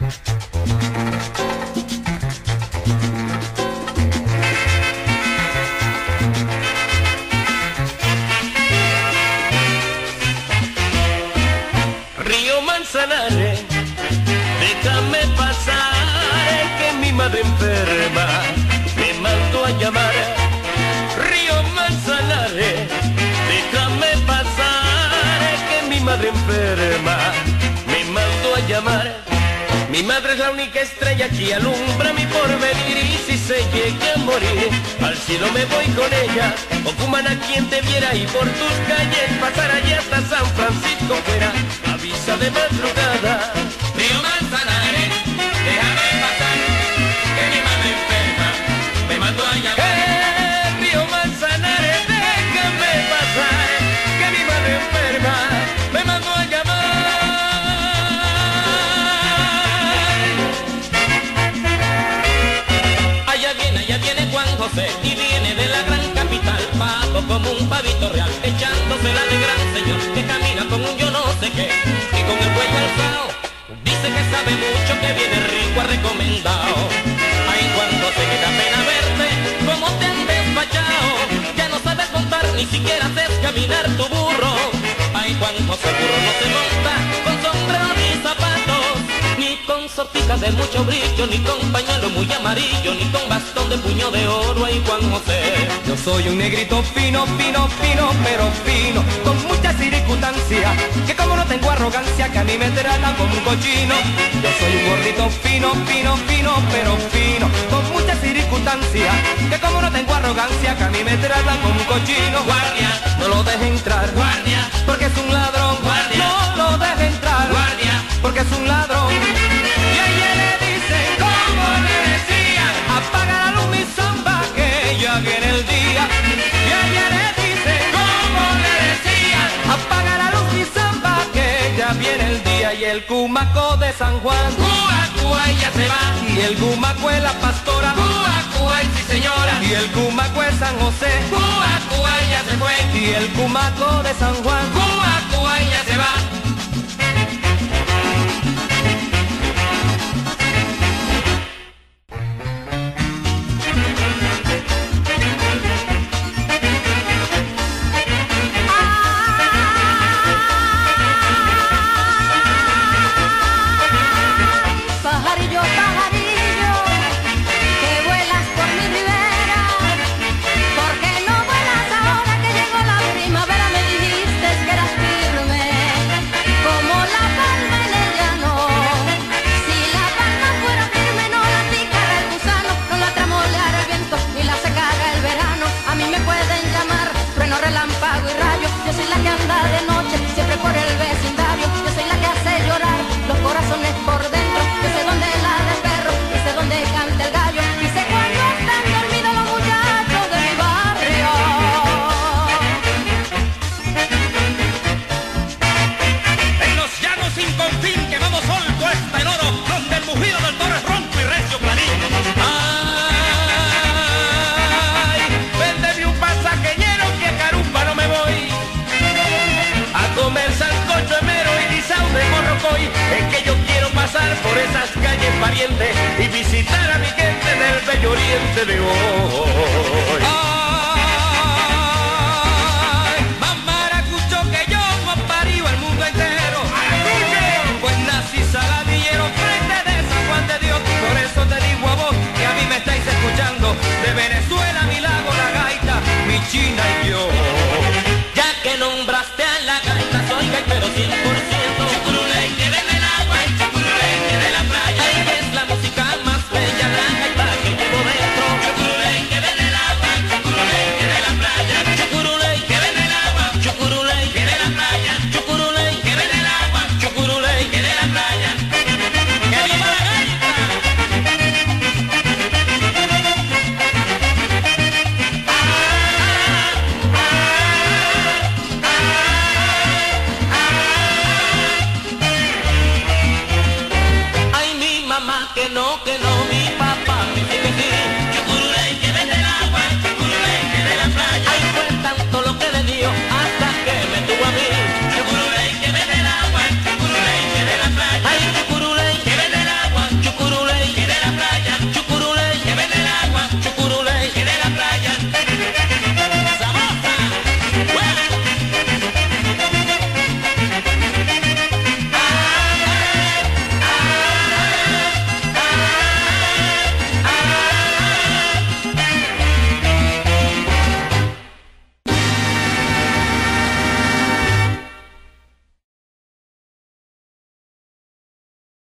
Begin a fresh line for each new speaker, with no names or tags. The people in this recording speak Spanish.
Río Manzanares, déjame pasar, que mi madre enferma me mandó a llamar. Río Manzanares, déjame pasar, que mi madre enferma me mandó a llamar. Mi madre es la única estrella que alumbra mi porvenir, y si se llega a morir, al cielo me voy con ella. O Cumana, quien te viera, y por tus calles pasar allá hasta San Francisco fuera, avisa de madrugada.
Río Manzanares, déjame pasar, que mi madre enferma me mandó a llamar.
Río Manzanares, déjame pasar, que mi madre enferma me mandó a llamar.
Allá viene Juan José, y viene de la gran capital, pago como un pavito real, echándosela de gran señor, que camina con un yo no sé qué, y con el cuello alzado, dice que sabe mucho, que viene rico, recomendado. Ay, cuando se me da pena verte, como te han despachado, ya no sabes contar, ni siquiera haces caminar tu burro. Ay, cuando ese burro no se monta, con sombrero ni zapatos, ni con sortijas de mucho brillo, ni con pañuelo muy amarillo, ni con bastón de puño de oro. Ay, Juan José,
yo soy un negrito fino, fino, fino, pero fino, con mucha circunstancia, que como no tengo arrogancia, que a mí me tratan como un cochino. Yo soy un gordito fino, fino, fino, pero fino, con mucha circunstancia, que como no tengo arrogancia, que a mí me tratan como un cochino.
guardia,
No lo deje entrar,
guardia,
porque es un ladrón.
Guardia.
No lo deje entrar,
guardia.
porque es un ladrón. Y ella le dice,
¿Cómo le decía?
apaga la luz, mi samba, que ya viene el día. Y ella le dice,
¿Cómo le decía?
apaga la luz, mi samba, que ya viene el día. Y el cumaco de San Juan,
Cuba, Cuba, ella se va.
y el cumaco es la pastora,
Cuba, Cuba, sí señora.
y el cumaco es San José,
Cuba, Cuba, ella se fue.
y el cumaco de San Juan.
Cuba, Cuba, ella se va.
Pajarillo, pajarillo, que vuelas por mi ribera, ¿por qué no vuelas ahora que llegó la primavera? Me dijiste que eras firme, como la palma en el llano. Si la palma fuera firme, no la picara el gusano, no la tramoleara el viento, ni la se caga el verano. A mí me pueden llamar trueno, relámpago y rayo, yo soy la que anda de noche, siempre por el vecindario. Yo soy la que hace llorar los corazones por dentro. Yo sé dónde ladra el perro, y sé dónde canta el gallo, y sé cuándo están dormidos los muchachos de mi barrio.
En los llanos sin confín quemamos sol puesta en oro, donde el mugido del toro es ronco y recio clarín.
Ay, véndeme un pasajeñero, que a Carumba no me voy a comer sancocho de mero y guisado de morrocoy. Es que yo quiero pasar por esas calles parientes y visitar a mi gente del bello oriente de hoy. Ay, mamaracucho, que yo no parido al mundo entero. Pues nací saladillero frente de San Juan de Dios. Por eso te digo a vos que a mí me estáis escuchando, de Venezuela, mi lago, la gaita, mi China y yo.
Ya que nombraste a la gaita, soy gaitero 100%. Chucuruley, que viene el agua, y chucuruley, que de la playa. Ay, que es la música más bella, la gaita que llevo dentro. Chucuruley, que viene el agua, chucuruley, que de la playa. Chucuruley, que viene el agua, chucuruley, que de la playa. Chucuruley, que viene el agua, chucuruley, que de la playa. ¡Que viva la gaita! Ay, mi mamá, que no,